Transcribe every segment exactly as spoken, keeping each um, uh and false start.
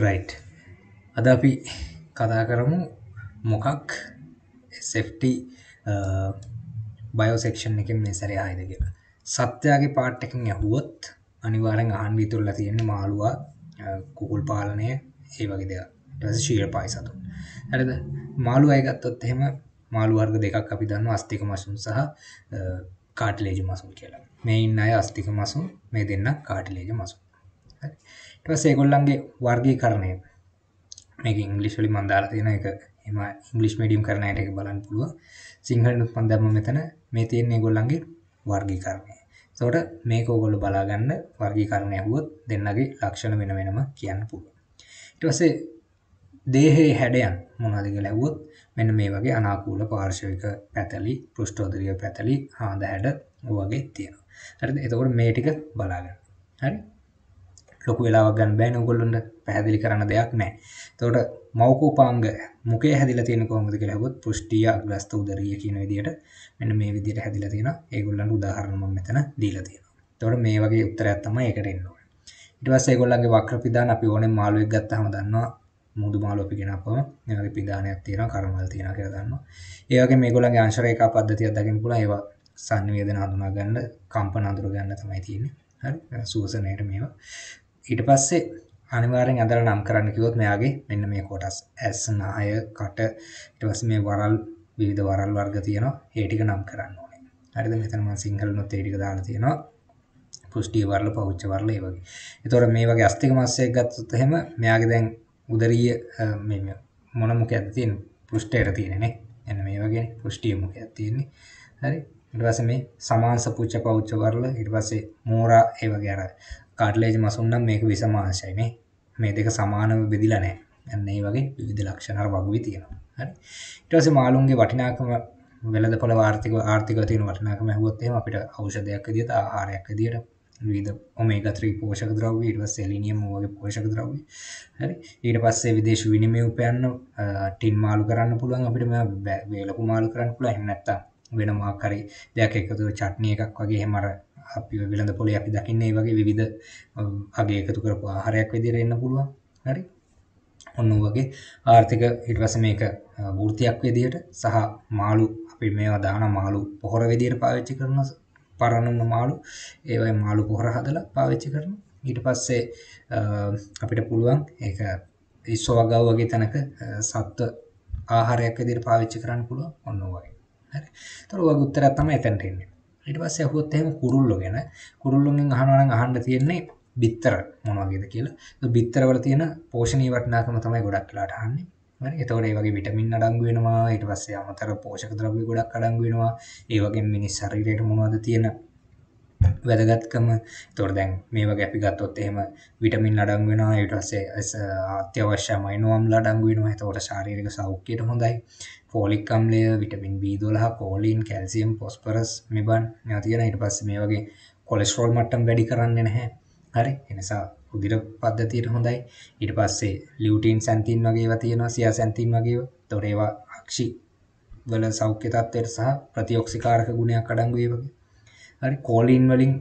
Right. අද අපි කතා කරමු මොකක් එස් එෆ් ටී බයෝසෙක්ෂන් එකෙන් මේ සැරේ ආයිද කියලා. සත්‍යයාගේ පාර්ට් එකෙන් ඇහුවොත් අනිවාර්යෙන් අහන්න ඉතුරුලා තියෙන්නේ මාළුවා කුකුල් පාලනය ඒ වගේ දේවල්. ඊට පස්සේ ශීලපායි සතුන්. හරිද? මාළුවයි ගත්තොත් එහෙම මාළු වර්ග දෙකක් අපි දන්නවා අස්තික මසුන් සහ කාටිලේජ් මසුන් කියලා. මේ ඉන්න අය අස්තික මසුන්, මේ දෙන්න කාටිලේජ් මසුන්. හරි. ඊට පස්සේ ඒගොල්ලන්ගේ වර්ගීකරණය මේක ඉංග්‍රීසි වලින් මම දාලා තියෙන එක එම ඉංග්‍රීසි මීඩියම් කරන අයට ඒක බලන්න පුළුවන්. සිංහලෙන් මම දැම්ම මෙතන මේ තියෙන ඒගොල්ලන්ගේ වර්ගීකරණය. එතකොට මේක ඕගොල්ලෝ බලා ගන්න වර්ගීකරණය ඇහුවොත් දෙන්නගේ ලක්ෂණ වෙන වෙනම කියන්න පුළුවන්. ඊට පස්සේ දේහයේ හැඩයන් මොනවද කියලා ඇහුවොත් මෙන්න මේ වගේ අනාකූල පාර්ශවික පැතලි, පෘෂ්ඨෝදරීය පැතලි, හාඳ හැඩ වගේ තියෙනවා. හරිද? එතකොට මේ ටික බලා ගන්න. හරි? ලොකු වෙලාවක් ගන්න බෑනේ ඔයගොල්ලන්ට පැහැදිලි කරන්න දෙයක් නැහැ. එතකොට මෞකෝපාංග මුඛය හැදිලා තියෙන කොහොමද කියලා අහුවොත් පෘෂ්ඨීය, අග්‍රස්ත, උදරීය කියන විදිහට මෙන්න මේ විදිහට හැදිලා තියෙනවා. ඒගොල්ලන්ට උදාහරණ මම මෙතන දීලා තියෙනවා. එතකොට මේ වගේ උත්තරයක් තමයි ඒකට එන්න ඕනේ. ඊට පස්සේ ඒගොල්ලන්ගේ වක්‍ර පිදාන අපි ඕනේ මාළුවෙක් ගත්තාම දන්නවා මුදු මාළුව අපි ගෙනාපුවම මේ වගේ පිදානයක් තියෙනවා, කරමල් තියෙනවා කියලා දන්නවා. ඒ වගේ මේගොල්ලන්ගේ අංශ රේඛා පද්ධතියක් දකින්න පුළුවන්. ඒවා සංවේදන හඳුනා ගන්න, කම්පන අඳුර ගන්න තමයි තියෙන්නේ. හරි? සුවසනයට මේවා. ඊට පස්සේ අනිවාර්යෙන් අදලා නම් කරන්න කිව්වොත් මෙයාගේ මෙන්න මේ කොටස් ඇස්, නහය, කට, ඊට පස්සේ මේ වරල්, විවිධ වරල් වර්ග තියෙනවා. ඒ ටික නම් කරන්න ඕනේ. හරිද? මෙතන මම සිංහලනොත් ඒ ටික දාලා තියෙනවා. පුෂ්ටි වර්ල, පෞච්ච වර්ල ඒ වගේ. ඒතකොට මේ වගේ අස්තික මාසයක් ගත්තොත් එහෙම මෙයාගේ දැන් උදරීය මේ මොන මුඛයක්ද තියෙන්නේ? පෘෂ්ඨයට තියෙන්නේ නේ. එන්න මේ වගේනේ පෘෂ්ඨීය මුඛයක් තියෙන්නේ. හරි? ඊට පස්සේ මේ සමාංශ පුච්ච පෞච්ච වර්ල, ඊට පස්සේ මෝරා ඒ වගේ අර කාට්ලේජ් මසුන් නම් මේක විසමාංශයි නේ. මේ දෙක සමානව බෙදිලා නැහැ. අන්න ඒ වගේ විවිධ ලක්ෂණ අර වගුවේ තියෙනවා. හරි. ඊට පස්සේ මාළුන්ගේ වටිනාකම වෙළඳපොළ ආර්ථික ආර්ථිකව තියෙන වටිනාකම ඇහුවොත් එහෙම අපිට ಔಷධයක් විදිහට, ආහාරයක් විදිහට විවිධ ඔමේගා ත්‍රී පෝෂක ද්‍රව්‍ය, ඊට පස්සේ සෙලිනියම් වගේ පෝෂක ද්‍රව්‍ය. හරි. ඊට පස්සේ විදේශ විනිමය උපයන්න ටින් මාළු කරන්න පුළුවන් අපිට, මේ වේලපු මාළු කරන්න පුළුවන්. එහෙම නැත්නම් වෙන මොකක් හරි දෙයක් එකතු චට්නි එකක් වගේ එහෙම අර අපි වෙළඳ පොලේ අපි දකින්නේ මේ වගේ විවිධ අගේ එකතු කරපු ආහාරයක් විදිහට එන්න පුළුවන්. හරි. ඔන්න වගේ ආර්ථික ඊට පස්සේ මේක වෘත්තියක් විදිහට සහ මාළු අපි මේවා දාන මාළු පොහොර විදිහට පාවිච්චි කරනවා. පරණන මාළු ඒවයි මාළු පොහොර හදලා පාවිච්චි කරනවා. ඊට පස්සේ අපිට පුළුවන් ඒක ඉස්සෝවගාව වගේ තැනක සත්ත්ව ආහාරයක් විදිහට පාවිච්චි කරන්න පුළුවන්. ඔන්න වගේ. හරි. ඒතර ඔයගේ උත්තරයක් තමයි එතනට එන්නේ. ඊට පස්සේ අහුවොත් එහෙම කුරුල්ලෝ ගැන කුරුල්ලෝගෙන් අහනවා නම් අහන්න තියෙන්නේ බිත්තර මොන වගේද කියලා. ඒ බිත්තර වල තියෙන පෝෂණීය වටිනාකම තමයි ගොඩක් වෙලාට අහන්නේ. හරි. එතකොට ඒ වගේ විටමින් අඩංගු වෙනවා. ඊට පස්සේ අමතර පෝෂක ද්‍රව්‍ය ගොඩක් අඩංගු වෙනවා. ඒ වගේම මිනිස් ශරීරයට මොනවද තියෙන වැදගත්කම. එතකොට දැන් මේ වගේ අපි ගත්තොත් එහෙම විටමින් අඩංගු වෙනවා. ඊට පස්සේ අත්‍යවශ්‍ය අමයිනෝ අම්ල අඩංගු වෙනවා. එතකොට ශාරීරික සෞඛ්‍යයට හොඳයි. ෆෝලික් අම්ලය, vitamin B twelve, choline, calcium, phosphorus, මෙබන් මේවා තියෙනවා. ඊට පස්සේ මේ වගේ කොලෙස්ටරෝල් මට්ටම් වැඩි කරන්නේ නැහැ. හරි. ඒ නිසා රුධිර පද්ධතියට හොඳයි. ඊට පස්සේ ලියුටින්, සැන්තින් වගේ ඒවා තියෙනවා, සියාසැන්තින් වගේ ඒවා. ඒතකොට ඒවා අක්ෂි වල සෞඛ්‍ය තත්ත්වයට සහ ප්‍රතිඔක්සිකාරක ගුණයක් අඩංගු ඒ වගේ. හරි. කෝලින් වලින්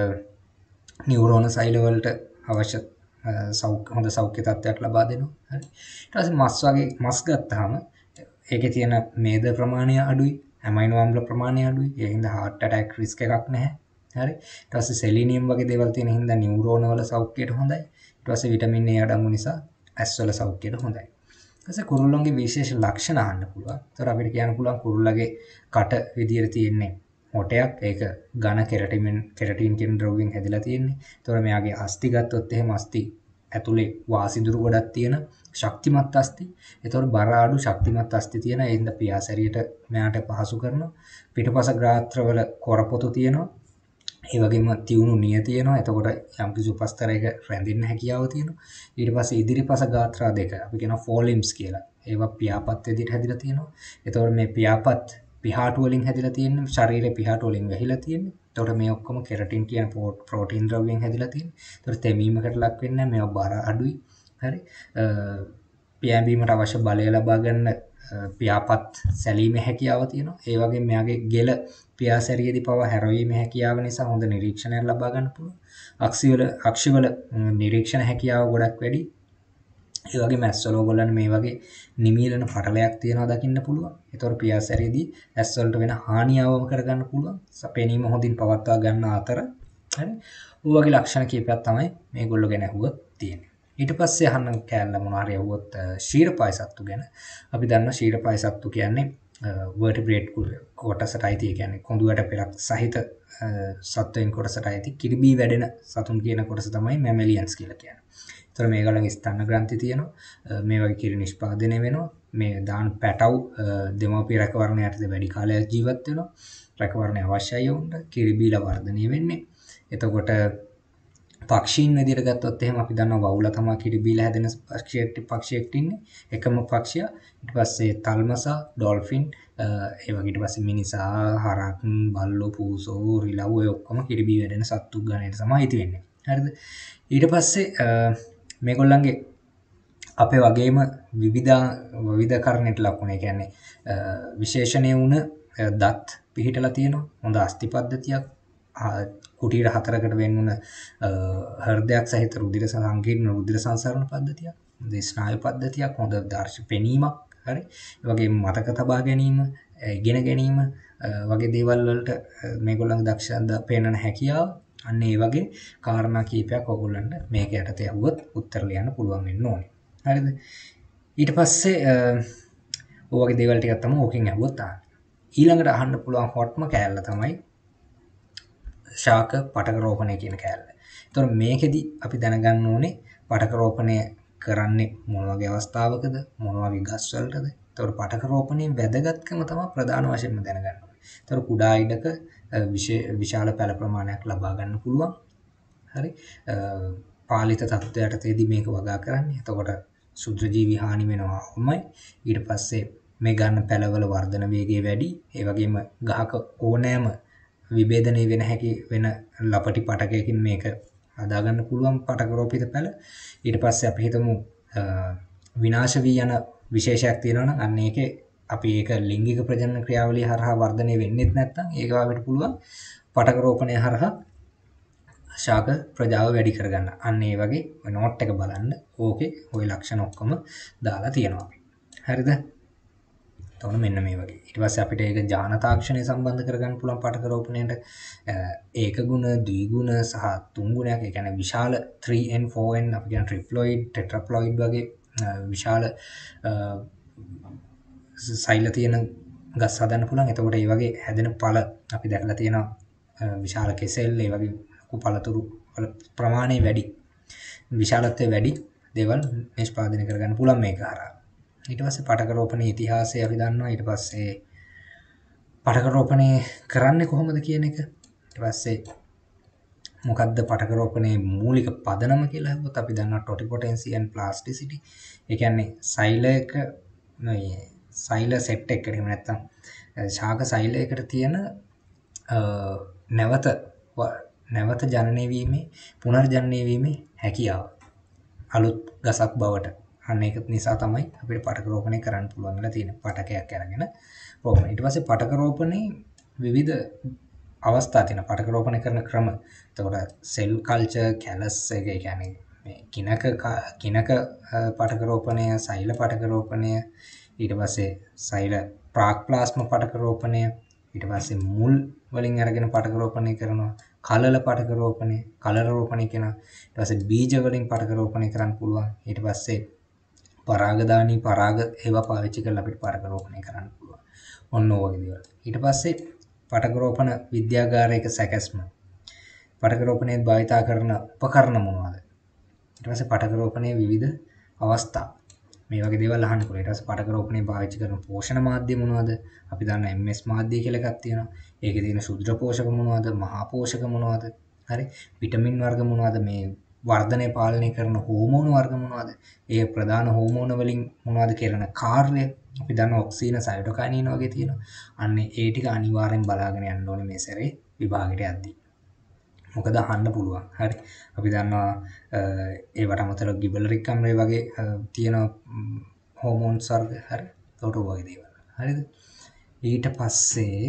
නියුරෝන සෛල වලට අවශ්‍ය සෞඛ්‍ය හොඳ සෞඛ්‍ය තත්ත්වයක් ලබා දෙනවා. හරි. ඊට පස්සේ මස් වගේ මස් ගත්තාම ඒකේ තියෙන මේද ප්‍රමාණය අඩුයි, ඇමයිනෝ අම්ල ප්‍රමාණය අඩුයි. ඒ හින්දා heart attack risk එකක් නැහැ. හරි. ඊට පස්සේ සෙලිනියම් වගේ දේවල් තියෙන හින්දා නියුරෝන වල සෞඛ්‍යයට හොඳයි. ඊට පස්සේ විටමින් A අඩංගු නිසා ඇස් වල සෞඛ්‍යයට හොඳයි. ඊට පස්සේ කුරුල්ලන්ගේ විශේෂ ලක්ෂණ අහන්න පුළුවන්. ඒතර අපිට කියන්න පුළුවන් කුරුල්ලගේ කට විදියට තියෙන්නේ මොටයක්. ඒක ඝන කෙරටින් කෙරටින් කියන ද්‍රව්‍යයෙන් හැදිලා තියෙන්නේ. ඒතර මෙයාගේ අස්ති ගත්තොත් එහෙම අස්ති ඇතුලේ වාසිදුරු ගොඩක් තියෙන ශක්තිමත් අස්ති. ඒතකොට බර අඩු ශක්තිමත් අස්ති තියෙන. ඒ හින්දා පියාසැරියට මෙයාට පහසු කරනවා. පිටපස ග්‍රාත්‍රවල කොරපොතු තියෙනවා. ඒ වගේම තියුණු නිය තියෙනවා. එතකොට යම් කිසි උපස්තරයක රැඳෙන්න හැකියාව තියෙනවා. ඊට පස්සේ ඉදිරිපස ගාත්‍රා දෙක අපි කියනවා ෆෝලිම්ස් කියලා. ඒවා පියාපත් විදිහට හැදිලා තියෙනවා. එතකොට මේ පියාපත් පිහාටු වලින් හැදිලා තියෙන්නේ. ශරීරේ පිහාටු වලින් වැහිලා තියෙන්නේ. එතකොට මේ ඔක්කොම කෙරටින් කියන ප්‍රෝටීන් ද්‍රව්‍යයෙන් හැදිලා තියෙන්නේ. එතකොට තෙමීමකට ලක් වෙන්නේ නැහැ. මේවා බර අඩුයි. හරි. පියෑඹීමට අවශ්‍ය බලය ලබා ගන්න පියාපත් සැලීමේ හැකියාව තියෙනවා. ඒ වගේම මෙයාගේ ගෙල පියාසැරියේදී පවා හැරවීමේ හැකියාව නිසා හොඳ නිරීක්ෂණයක් ලබා ගන්න පුළුවන්. අක්ෂිවල අක්ෂිවල නිරීක්ෂණ හැකියාව ගොඩක් වැඩි. ඒ වගේම ඇස්වල ඔයගොල්ලන්ට මේ වගේ නිමීලන පටලයක් තියෙනවා දකින්න පුළුවන්. ඒතකොට පියාසැරේදී ඇස්වලට වෙන හානියවම කරගන්න පුළුවන්. පෙනීම හොඳින් පවත්වා ගන්න අතර හරි. ඔය වගේ ලක්ෂණ කීපයක් තමයි මේගොල්ලෝ ගැන අහුවොත් තියෙන්නේ. ඊට පස්සේ අහන්න කෑල්ල මොනවා හරි අහුවොත් ශීරපාය සත්තු ගැන. අපි දන්නවා ශීරපාය සත්තු කියන්නේ vertebrate කොටසට අයිති. ඒ කියන්නේ කොඳුයට පෙරක් සහිත සත්වයන් කොටසට අයිති කිරිබී වැඩෙන සතුන් කියන කොටස තමයි මැමලියන්ස් කියලා කියන්නේ. ඒතර මේගොල්ලන්ගේ ස්තන ග්‍රන්ථි තියෙනවා. මේ වගේ කිරි නිෂ්පාදනය වෙනවා. මේ දාන පැටව් දෙමව්පිය රැකවරණය යටතේ වැඩි කාලයක් ජීවත් වෙනවා. රැකවරණය අවශ්‍යයි වුන්ට කිරි බීලා වර්ධනය වෙන්නේ. එතකොට පක්ෂීන් විදිහට ගත්තොත් එහෙම අපි දන්නවා වවුලා තමයි කිරි බීලා හැදෙන පක්ෂියෙක් පක්ෂියෙක් ඉන්නේ. එකම පක්ෂියා. ඊට පස්සේ තල්මසා, ඩොල්ෆින්, ඒ වගේ ඊට පස්සේ මිනිසා, හරක්, බල්ලෝ, පූසෝ, රිලව් ඔය ඔක්කොම කිරි බී වැඩෙන සත්තු ගණයට තමයි අයිති වෙන්නේ. හරිද? ඊට පස්සේ මේගොල්ලන්ගේ අපේ වගේම විවිධ විවිධකරණයට ලක්ුණ. ඒ කියන්නේ විශේෂණය වුණ දත් පිහිටලා තියෙනවා. හොඳ අස්ථි පද්ධතියක්. කුටීර හතරකට වෙන්වුණ හෘදයක් සහිත රුධිර සංකීර්ණ රුධිර සංසරණ පද්ධතියක්. හොඳ ස්නායු පද්ධතියක්. හොඳ දර්ශ පෙනීමක්. හරි. ඒ වගේම මතක තබා ගැනීම, ඉගෙන ගැනීම වගේ දේවල් වලට මේගොල්ලන්ගේ දක්ෂතාව පේනන හැකියාව. අන්න ඒ වගේ කාරණා කීපයක් ඔයගොල්ලන්ට මේක යටතේ අහුවොත් උත්තර ලියන්න පුළුවන් වෙන්න ඕනේ. හරිද? ඊට පස්සේ ඔය වගේ දේවල් ටිකක් තමයි ඕකෙන් අහුවොත් ආන්නේ. ඊළඟට අහන්න පුළුවන් හොට්ම කෑල්ල තමයි ශාක පටක රෝපණය කියන කෑල්ල. ඒතකොට මේකෙදි අපි දැනගන්න ඕනේ පටක රෝපණය කරන්නේ මොන වගේ අවස්ථාවකද, මොන වගේ ගස් වලටද. ඒතකොට පටක රෝපණයේ වැදගත්කම තමයි ප්‍රධාන වශයෙන්ම දැනගන්න ඕනේ. ඒතකොට කුඩා ඉඩක විශාල පැල ප්‍රමාණයක් ලබා ගන්න පුළුවන්. හරි. පාලිත තත්ත්වයටදී මේක වගා කරන්නේ. එතකොට ශුද්‍රජීවි හානි වෙනවාමයි. ඊට පස්සේ මේ ගන්න පැලවල වර්ධන වේගය වැඩි. ඒ වගේම ගහක ඕනෑම විභේදනය වෙන හැකි වෙන ලපටි පටකයකින් මේක හදා ගන්න පුළුවන් පටක රෝපිත පැල. ඊට පස්සේ අපි හිතමු විනාශ වී යන විශේෂයක් තියෙනවා නම් අන්න ඒකේ අපි ඒක ලිංගික ප්‍රජනන ක්‍රියාවලිය හරහා වර්ධනය වෙන්නේත් නැත්නම් ඒක අපිට පුළුවන් පටක රෝපණය හරහා ශාක ප්‍රජාව වැඩි කරගන්න. අන්න ඒ වගේ ඔය නෝට් එක බලන්න. ඕකේ ওই ලක්ෂණ ඔක්කොම දාලා තියෙනවා. හරිද? එතකොට මෙන්න මේ වගේ. ඊට පස්සේ අපිට ඒක ජාන තාක්ෂණය සම්බන්ධ කරගන්න පුළුවන් පටක රෝපණයට ඒක ගුණ, ද්විගුණ සහ තුන් ගුණයක්. ඒ කියන්නේ විශාල three N four N අපි කියන ට්‍රිප්ලොයිඩ්, ටෙට්‍රාප්ලොයිඩ් වගේ විශාල සෛල තියෙන ගස් හදන්න පුළුවන්. එතකොට මේ වගේ හැදෙන පළ අපි දැකලා තියෙනවා විශාල කෙසෙල්, ඒ වගේ පළතුරු ප්‍රමාණය වැඩි, විශාලත්වය වැඩි දේවල් නිෂ්පාදනය කරගන්න පුළුවන් මේක හරහා. ඊට පස්සේ පටක රෝපණයේ ඉතිහාසය අපි දන්නවා. ඊට පස්සේ පටක රෝපණය කරන්නේ කොහොමද කියන එක. ඊට පස්සේ මොකද්ද පටක රෝපණයේ මූලික පදනම කියලා හුවොත් අපි දන්නවා totipotency and plasticity. ඒ කියන්නේ සෛලයක මේ සෛල සෙට් එකකට එහෙම නැත්නම් ශාක සෛලයකට තියෙන නැවත නැවත ජනනය වීමේ පුනර්ජනනය වීමේ හැකියාව අලුත් ගසක් බවට. අන්න ඒක නිසා තමයි අපිට පටක රෝපණය කරන්න පුළුවන් වෙලා තියෙන පටකයක් අරගෙන රෝපණය. ඊට පස්සේ පටක රෝපණේ විවිධ අවස්ථා තියෙනවා. පටක රෝපණය කරන ක්‍රම. එතකොට සෙල් කල්චර්, කැලස් එක කියන්නේ මේ කිනක කිනක පටක රෝපණය, සෛල පටක රෝපණය, ඊට පස්සේ සෛල ප්‍රාක් ප්ලාස්ම පටක රෝපණය, ඊට පස්සේ මුල් වලින් අරගෙන පටක රෝපණය කරනවා. කලල පටක රෝපණය, කලර රෝපණය කියනවා. ඊට පස්සේ බීජ වලින් පටක රෝපණය කරන්න පුළුවන්. ඊට පස්සේ පරාගදානී පරාග ඒවා පාවිච්චි කරලා අපිට පටක රෝපණය කරන්න පුළුවන්. ඔන්න ඔය වගේ දේවල්. ඊට පස්සේ පටක රෝපණ විද්‍යාගාරයක සැකැස්ම. පටක රෝපණයේ භාවිතා කරන උපකරණ මොනවාද? ඊට පස්සේ පටක රෝපණයේ විවිධ අවස්ථා. මේ වගේ දේවල් අහන්න පුළුවන්. ඊට පස්සේ පටක රෝපණයේ පාවිච්චි කරන පෝෂණ මාධ්‍ය මොනවද? අපි දන්නා M S මාධ්‍ය කියලා එකක් තියෙනවා. ඒකේ තියෙන ශුද්‍ර පෝෂක මොනවද? මහා පෝෂක මොනවද? හරි. විටමින් වර්ග මොනවද? මේ වර්ධනය පාලනය කරන හෝමෝන වර්ග මොනවද? ඒ ප්‍රධාන හෝමෝන වලින් මොනවද කරන කාර්ය? අපි දන්නවා ඔක්සින, සයිටෝකයිනින් වගේ තියෙනවා. අන්න ඒ ටික අනිවාර්යෙන් බලාගෙන යන්න ඕනේ මේ සැරේ විභාගෙට යද්දී. මොකද අහන්න පුළුවන්. හරි. අපි දන්නවා ඒවට අමතරව ගිබලරික් අම්ලය වගේ තියෙන හෝමෝන්ස් වර්ග. හරි. ඒකට වගේ දේවල්. හරිද? ඊට පස්සේ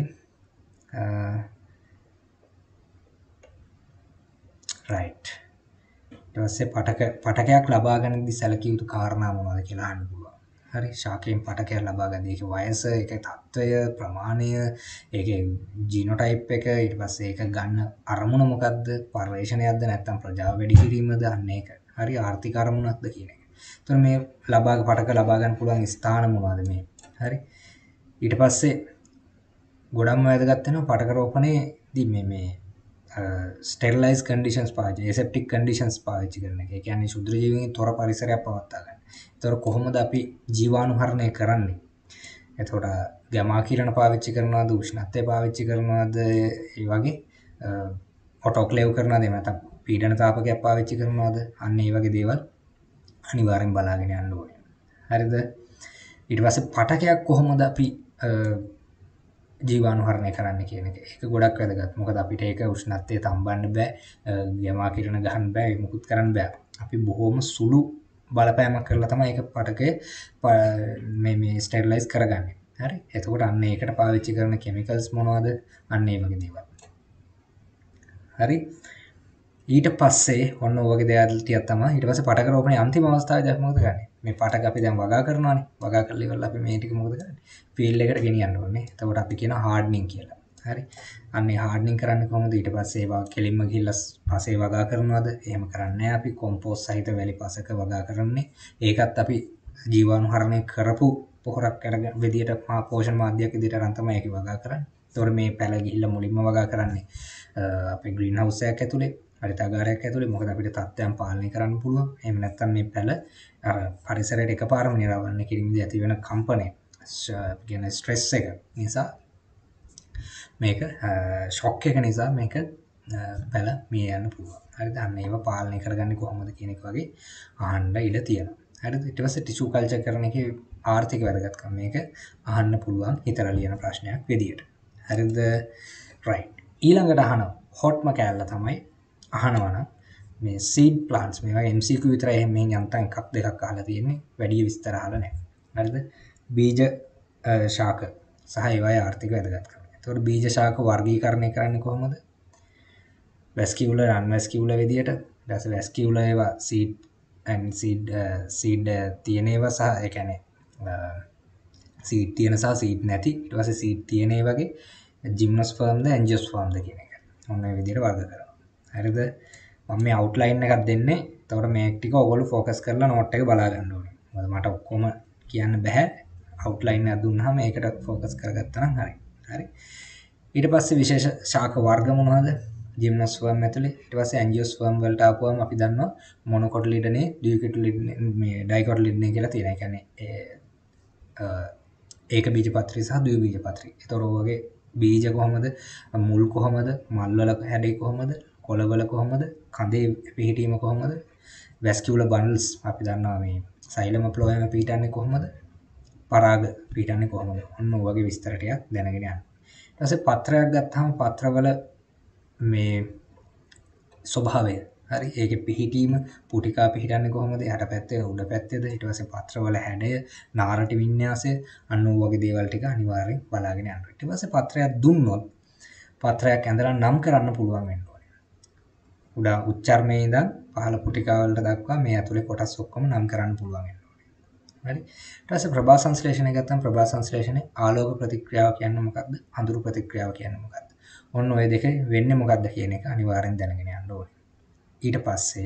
right. ඊට ඊට පස්සේ පටක පටකයක් ලබා ගන්නදී සැලකිය යුතු කාරණා මොනවද කියලා අහන්න පුළුවන්. හරි ශාකයෙන් පටකයක් ලබා ගන්න. ඒකේ වයස, ඒකේ තත්ත්වය, ප්‍රමාණය, ඒකේ ජීනෝටයිප් එක, ඊට පස්සේ ඒක ගන්න අරමුණ මොකද්ද? පර්යේෂණයක්ද නැත්නම් ප්‍රජාව වැඩි කිරීමද? අන්න ඒක. හරි ආර්ථික අරමුණක්ද කියන එක. එතකොට මේ ලබා පටක ලබා ගන්න පුළුවන් ස්ථාන මොනවද මේ? හරි. ඊට පස්සේ ගොඩක්ම වැදගත් වෙනවා පටක රෝපණයේදී මේ මේ ස්ටෙරිලයිස් කන්ඩිෂන්ස් පාවිච්චි, ඇසෙප්ටික් කන්ඩිෂන්ස් පාවිච්චි කරන එක. ඒ කියන්නේ ශුද්‍ර ජීවීන් තොර පරිසරයක් පවත්වා ගන්න. ඒතකොට කොහොමද අපි ජීවාණුහරණය කරන්නේ? එතකොට ගමා කිරණ පාවිච්චි කරනවද, උෂ්ණත්වය පාවිච්චි කරනවද, ඒ වගේ ඔටෝක්ලේව් කරනවද, එහෙම නැත්නම් පීඩන තාපකයක් පාවිච්චි කරනවද? අන්න ඒ වගේ දේවල් අනිවාර්යෙන් බලාගෙන යන්න ඕනේ. හරිද? ඊට පස්සේ පටකයක් කොහොමද අපි ජීවාණුහරණය කරන්න කියන එක. ඒක ගොඩක් වැදගත්. මොකද අපිට ඒක උෂ්ණත්වය තම්බන්න බෑ, ගමා කිරණ ගහන්න බෑ, මුකුත් කරන්න බෑ. අපි බොහොම සුළු බලපෑමක් කරලා තමයි ඒක පටකේ මේ මේ ස්ටෙරිලයිස් කරගන්නේ. හරි. එතකොට අන්න ඒකට පාවිච්චි කරන කිමිකල්ස් මොනවද? අන්න ඒ වගේ දේවල්. හරි. ඊට පස්සේ ඔන්න ඔය වගේ දේවල් ටිකක් තමයි. ඊට පස්සේ පටක රෝපණයේ අන්තිම අවස්ථාවේදී අපි මොකද කරන්නේ? මේ පටක අපි දැන් වගා කරනවානේ. වගා කරලා ඉවරලා අපි මේ ටික මොකද කරන්නේ? ෆීල්ඩ් එකට ගෙනියන්න ඕනේ. එතකොට අපි කියනවා හાર્ඩ්නින් කියලා. හරි. අන්නේ හાર્ඩ්නින් කරන්නේ කොහොමද? ඊට පස්සේ ඒවා කෙලින්ම ගිහිල්ලා පසේ වගා කරනවද? එහෙම කරන්නේ අපි කොම්පෝස්ට් සහිත වැලි පසක වගා කරන්නේ. ඒකත් අපි ජීවාණුහරණය කරපු පොහොරක් අරගෙන විදියට මා පෝෂණ මාධ්‍යයක් විදියට අරන් තමයි ඒක වගා කරන්නේ. එතකොට මේ පැල ගිහිල්ලා මුලින්ම වගා කරන්නේ අපේ ග්‍රීන් හවුස් එකක් ඇතුලේ, හරිතාගාරයක් ඇතුලේ. මොකද අපිට තත්ත්වයන් පාලනය කරන්න පුළුවන්. එහෙම නැත්නම් මේ පැල අර පරිසරයට එකපාරම නිරවන්න කිරීමේදී ඇති වෙන කම්පනය, කියන්නේ ස්ට්‍රෙස් එක නිසා මේක ෂොක් එක නිසා මේක පැල මිය යන්න පුළුවන්. හරිද? අන්න ඒව පාලනය කරගන්නේ කොහොමද කියන එක වගේ අහන්න ඉඩ තියෙනවා. හරිද? ඊට පස්සේ ටිෂු කල්චර් කරන එකේ ආර්ථික වැදගත්කම මේක අහන්න පුළුවන් හිතලා ලියන ප්‍රශ්නයක් විදියට. හරිද? රයිට්. ඊළඟට අහන හොට්ම කෑල්ල තමයි අහනවා නම් මේ සීඩ් ප්ලාන්ට්ස්, මේවා එම් සී කියු විතරයි එහෙම මෙහෙන් යන්තම් එකක් දෙකක් අහලා තියෙන්නේ. වැඩි විස්තර අහලා නැහැ. හරිද? බීජ ශාක සහ ඒවායේ ආර්ථික වැදගත්කම. එතකොට බීජ ශාක වර්ගීකරණය කරන්නේ කොහොමද? වැස්කියුලර්, අන්වැස්කියුලර් විදියට. ඊට පස්සේ වැස්කියුලර් ඒවා සීඩ් and seed සීඩ් තියෙන ඒවා සහ ඒ කියන්නේ සීඩ් තියෙන සහ සීඩ් නැති. ඊට පස්සේ සීඩ් තියෙන ඒ වගේ ජිම්නෝස්පර්ම්ද ඇන්ජිෝස්පර්ම්ද කියන එක. ඔන්න ඒ විදියට වර්ග කරනවා. හරිද? මම මේ අවුට්ලයින් එකක් දෙන්නේ. එතකොට මේ ටික ඔයගොල්ලෝ ફોකස් කරලා නෝට් එක බලා ගන්න ඕනේ. මොකද මට ඔක්කොම කියන්න බෑ. අවුට්ලයින් එකක් දුන්නාම ඒකට ફોකස් කරගත්තා නම් හරි. හරි. ඊට පස්සේ විශේෂ ශාක වර්ග මොනවද? ජිම්නෝස්පර්ම් ඇතුලේ. ඊට පස්සේ ඇන්ජිෝස්පර්ම් වලට ආපුවම අපි දන්නවා මොනොකොටිලිඩනේ, ඩියුකොටිලිඩනේ, මේ ඩයිකොටිලිඩනේ කියලා තියෙනවා. ඒ කියන්නේ ඒක බීජපත්‍රි සහ ද්වි බීජපත්‍රි. ඒතර ඔයගේ බීජ කොහමද? මුල් කොහමද? මල් වල හැඩේ කොහමද? කොළ වල කොහමද? කඳේ පිහිටීම කොහමද? වැස්කියුලර් බන්ඩල්ස් අපි දන්නවා මේ සයිලම ෆ්ලෝයම පිහිටන්නේ කොහමද? පරාග පිහිටන්නේ කොහමද? ඔන්න ඔය වගේ විස්තර ටිකක් දැනගෙන යන්න. ඊට පස්සේ පත්‍රයක් ගත්තාම පත්‍රවල මේ ස්වභාවය, හරි, ඒකේ පිහිටීම, පුටිකා පිහිටන්නේ කොහොමද? යට පැත්තේ උඩ පැත්තේද? ඊට පස්සේ පත්‍රවල හැඩය, නාරටි වින්‍යාසය, අන්න ඔය වගේ දේවල් ටික අනිවාර්යෙන් බලාගෙන යන්න. ඊට පස්සේ පත්‍රයක් දුන්නොත් පත්‍රයක් ඇඳලා නම් කරන්න පුළුවන් වෙන්න ඕනේ. උඩ උච්චාරණයේ ඉඳන් පහළ පුටිකා වලට දක්වා මේ ඇතුලේ කොටස් ඔක්කොම නම් කරන්න පුළුවන් වෙන්න ඕනේ. හරි. ඊට පස්සේ ප්‍රභා සංශ්ලේෂණය ගත්තම ප්‍රභා සංශ්ලේෂණේ ආලෝක ප්‍රතික්‍රියාව කියන්නේ මොකක්ද? අඳුරු ප්‍රතික්‍රියාව කියන්නේ මොකක්ද? ඔන්න ඔය දෙක වෙන්නේ මොකක්ද කියන එක අනිවාර්යෙන් දැනගෙන යන්න ඕනේ. ඊට පස්සේ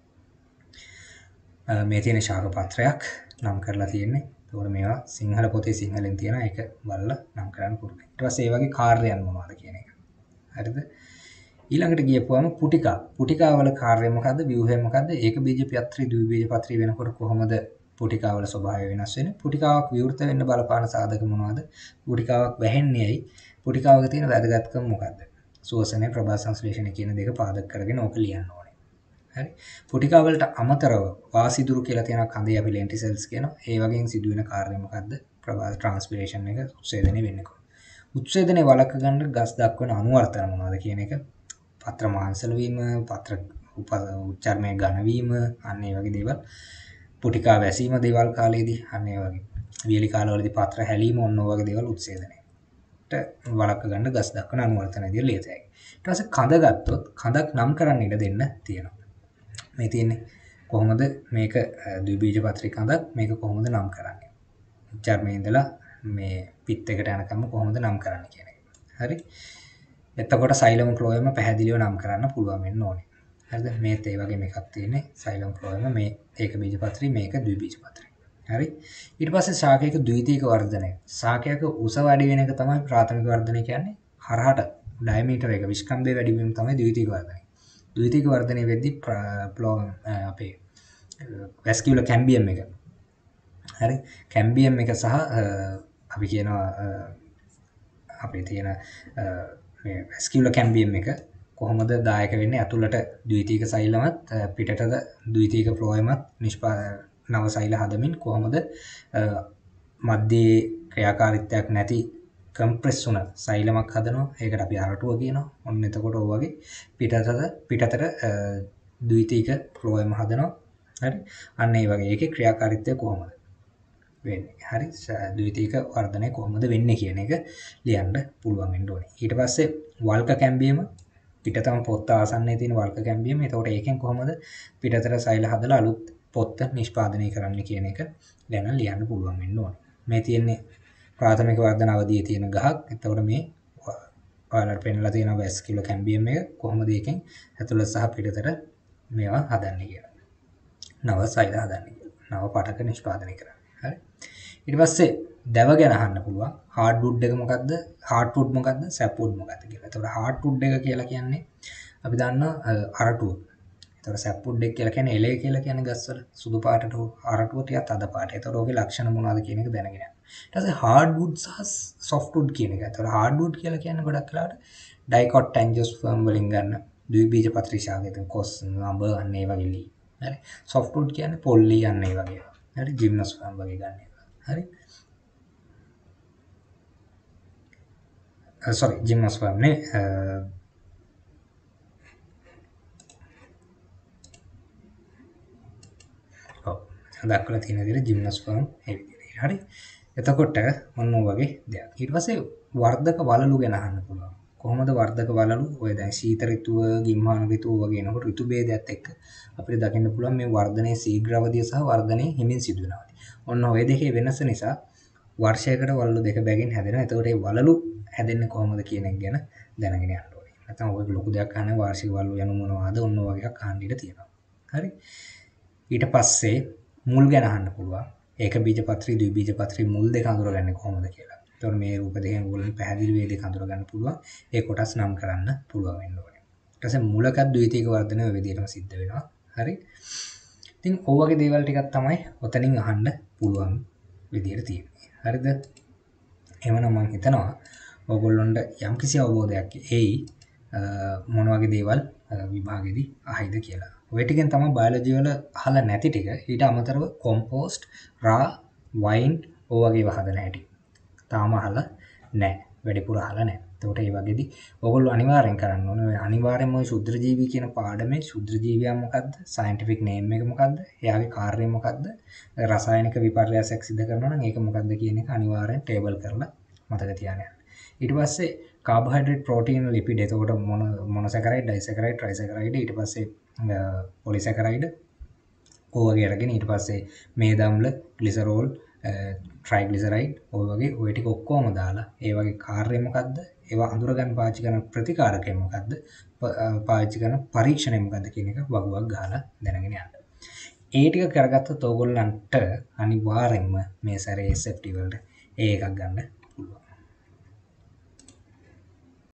මේ තියෙන ශාක පත්‍රයක් නම් කරලා තියෙන්නේ. ඒකෝර මේවා සිංහල පොතේ සිංහලෙන් තියෙනවා. ඒක බලලා නම් කරන්න පුළුවන්. ඊට පස්සේ මේ වගේ කාර්යයන් මොනවද කියන එක. හරිද? ඊළඟට ගියපුවම පුටිකා. පුටිකා වල කාර්යය මොකද්ද? ව්‍යුහය මොකද්ද? ඒක බීජපත්‍රි, ද්වි බීජපත්‍රි වෙනකොට කොහොමද පුටිකා වල ස්වභාවය වෙනස් වෙන්නේ? පුටිකාවක් විවෘත වෙන්න බලපාන සාධක මොනවද? පුටිකාවක් වැහෙන්නේ ඇයි? පුටිකාවක තියෙන වැදගත්කම මොකද්ද? ශෝෂණය, ප්‍රභා සංශ්ලේෂණය කියන දෙක පාදක කරගෙන ඕක ලියන්න ඕනේ. හරි. පුටිකා වලට අමතරව වාසිදුරු කියලා තියෙන කඳේ අපි ලෙන්ටිසෙල්ස් කියනවා. ඒ වගේම සිදුවෙන කාර්යය මොකද්ද? ප්‍රභා ට්‍රාන්ස්පිරේෂන් එක, උත්සේදනය වෙන්නේ කොහොමද? උත්සේදනය වළක්ව ගන්න ගස් දක්වන අනුවර්තන මොනවද කියන එක. පත්‍ර මාංශල වීම, පත්‍ර උච්චාරණය ඝන වීම, අන්න ඒ වගේ දේවල්. පුටිකා වැසීම දේවල් කාලයේදී අන්න ඒ වගේ. වියලි කාලවලදී පත්‍ර හැලීම, ඔන්න ඔය වගේ දේවල් උත්සේදනය වලක්ව ගන්න ගස් දක්වන අනුවර්තන විදිහට ලියතයි. ඊට පස්සේ කඳ ගත්තොත් කඳක් නම් කරන්න ඉඩ දෙන්න තියෙනවා. මේ තියෙන්නේ කොහොමද මේක ද්විබීජ පත්‍රික අඳක් මේක කොහොමද නම් කරන්නේ චර්මයේ ඉඳලා මේ පිත් එකට යනකම් කොහොමද නම් කරන්නේ කියන එක. හරි. එතකොට සයිලම් ෆ්ලෝයම පැහැදිලිව නම් කරන්න පුළුවන් වෙන්න ඕනේ. හරිද? මේත් ඒ වගේ එකක් තියෙන්නේ සයිලම් ෆ්ලෝයම මේ ඒක බීජ පත්‍රි මේක ද්විබීජ පත්‍රි. හරි. ඊට පස්සේ ශාකයක ද්විතීක වර්ධනය. ශාකයක උස වැඩි වෙන එක තමයි ප්‍රාථමික වර්ධනය කියන්නේ. හරහට ඩයමීටර් එක විස්කම්භය වැඩි වීම තමයි ද්විතීක වර්ධනය. ද්විතීක වර්ධනය වෙද්දී අපේ වැස්කියුලර් කැම්බියම් එක හරි කැම්බියම් එක සහ අපි කියනවා අපේ තියෙන මේ වැස්කියුලර් කැම්බියම් එක කොහොමද දායක වෙන්නේ අතුලට ද්විතීක සෛලමත් පිටතට ද්විතීක ෆ්ලෝයමත් නිෂ්පා නව සෛල හදමින් කොහොමද මධ්‍යයේ ක්‍රියාකාරීත්වයක් නැති කම්ප්‍රෙස් වුණ සෛලමක් හදනවා ඒකට අපි අරටුව කියනවා ඔන්න එතකොට ඔය වගේ පිටතට පිටතට ද්විතීක ෆ්ලෝයම හදනවා හරි අන්න ඒ වගේ ඒකේ ක්‍රියාකාරීත්වය කොහොමද වෙන්නේ හරි ද්විතීක වර්ධනය කොහොමද වෙන්නේ කියන එක ලියන්න පුළුවන් වෙන්න ඕනේ ඊට පස්සේ වල්ක කැම්බියම පිටතම පොත්ත ආසන්නයේ තියෙන වල්ක කැම්බියම එතකොට ඒකෙන් කොහොමද පිටතට සෛල හදලා අලුත් පොත්ත නිෂ්පාදනය කරන්න කියන එක ගැන ලියන්න පුළුවන් වෙන්න ඕනේ මේ තියෙන්නේ ප්‍රාථමික වර්ධන අවධියේ තියෙන ගහක් එතකොට මේ ඔයාලට පෙන්නලා තියෙන වැස්කියුලර් කැම්බියම් එක කොහොමද ඒකෙන් ඇතුළත සහ පිටතට මේවා හදන්නේ කියලා නව සෛල හදන්නේ කියලා නව පටක නිෂ්පාදනය කරන්නේ හරි ඊට පස්සේ දැව ගැන අහන්න පුළුවන් හાર્ඩ්වුඩ් එක මොකද්ද හાર્ඩ්වුඩ් මොකද්ද සැප්වුඩ් මොකද්ද කියලා. එතකොට හાર્ඩ්වුඩ් එක කියලා කියන්නේ අපි දන්නවා අරටුව. එතකොට සැප්වුඩ් එක කියලා කියන්නේ එළය කියලා කියන්නේ ගස්වල සුදු පාටට අරටුව ටිකක් අද පාට. එතකොට ඔගේ ලක්ෂණ මොනවද කියන එක දැනගෙන යන්න. ඊට පස්සේ හાર્ඩ්වුඩ් සහ සොෆ්ට්වුඩ් කියන එක. එතකොට හાર્ඩ්වුඩ් කියලා කියන්නේ ගොඩක් වෙලාවට ඩයිකොට් ඇන්ජිෝස්පර්ම් වලින් ගන්න ද්විබීජ පත්‍රිශාකයක කොස් නඹ අන්න ඒ වගේ ලී. හරි. සොෆ්ට්වුඩ් කියන්නේ පොල්ලි අන්න ඒ වගේ. හරි ජිම්නෝස්පර්ම් වගේ ගන්න ඒවා. හරි. sorry gymnosperm නේ ඔව් දක්වලා තියෙන විදිහට gymnosperm ඒ විදිහට හරි එතකොට මොන වගේ දෙයක් ඊට පස්සේ වර්ධක වලලු ගැන අහන්න පුළුවන් කොහොමද වර්ධක වලලු ඔය දැන් ශීත ඍතුව ගිම්හාන ඍතුව වගේ එනකොට ඍතු ભેදයත් එක්ක අපිට දකින්න පුළුවන් මේ වර්ධනයේ ශීඝ්‍ර අවධිය සහ වර්ධනයේ හිමින් සිදුවන අවධිය ඔන්න ඔය දෙකේ වෙනස නිසා වර්ෂයකට වලලු දෙක බැගින් හැදෙනවා එතකොට මේ වලලු හැදෙන්නේ කොහොමද කියන එක ගැන දැනගෙන යන්න ඕනේ. නැත්නම් ඔය ලොකු දෙයක් අහන්නේ වාර්ෂික වලලු යනු මොනවද ඔන්න වගේ එකක් අහන්න ඉඩ තියෙනවා. හරි. ඊට පස්සේ මුල් ගැන අහන්න පුළුවන්. ඒක බීජපත්‍රි ද්විබීජපත්‍රි මුල් දෙක අඳුරගන්නේ කොහොමද කියලා. එතකොට මේ රූප දෙකෙන් වලින් පැහැදිලි වේ දෙක අඳුර ගන්න පුළුවන්. ඒ කොටස් නම් කරන්න පුළුවන් වෙන්න ඕනේ. ඊට පස්සේ මුලක ද්විතීක වර්ධනය ඔය විදිහටම සිද්ධ වෙනවා. හරි. ඉතින් ඔය වගේ දේවල් ටිකක් තමයි ඔතනින් අහන්න පුළුවන් විදිහට තියෙන්නේ. හරිද? එහෙමනම් මම හිතනවා ඔයගොල්ලොන්ට යම්කිසි අවබෝධයක් එයි මොන වගේ දේවල් විභාගෙදී අහයිද කියලා. ඔය ටිකෙන් තමයි බයොලොජි වල අහලා නැති ටික ඊට අමතරව කොම්පෝස්ට්, රා, වයින් ඔය වගේ වහදන හැටි. තාම අහලා නැහැ. වැඩිපුර අහලා නැහැ. ඒකට ඒ වගේදී ඔයගොල්ලෝ අනිවාර්යෙන් කරන්න ඕනේ. අනිවාර්යෙන්ම ඔය ශුද්‍රජීවී කියන පාඩමේ ශුද්‍රජීවියා මොකද්ද? සයන්ටිෆික් නේම් එක මොකද්ද? එයාගේ කාර්යය මොකද්ද? රසායනික විපර්යාසයක් සිදු කරනවා නම් ඒක මොකද්ද කියන එක අනිවාර්යෙන් ටේබල් කරලා මතක තියාගන්න. ඊට පස්සේ කාබෝහයිඩ්‍රේට් ප්‍රෝටීන් ලිපිඩ් එතකොට මොන මොනොසැකරයිඩ් ඩයිසැකරයිඩ් ට්‍රයිසැකරයිඩ් ඊට පස්සේ පොලිසැකරයිඩ් ඔය වගේ අරගෙන ඊට පස්සේ මේද අම්ල ග්ලිසරෝල් ට්‍රයිග්ලිසරයිඩ් ඔය වගේ ඔය ටික ඔක්කොම දාලා ඒ වගේ කාර්යය මොකද්ද ඒවා අඳුරගන්න පාවිච්චි කරන ප්‍රතිකාරකය මොකද්ද පාවිච්චි කරන පරීක්ෂණය මොකද්ද කියන එක වගුවක් ගහලා දැනගෙන යන්න. ඒ ටික කරගත්තොත් ඕගොල්ලන්ට අනිවාර්යෙන්ම මේ සැරේ එස් එෆ් ටී වලට ඒ එකක් ගන්න පුළුවන්.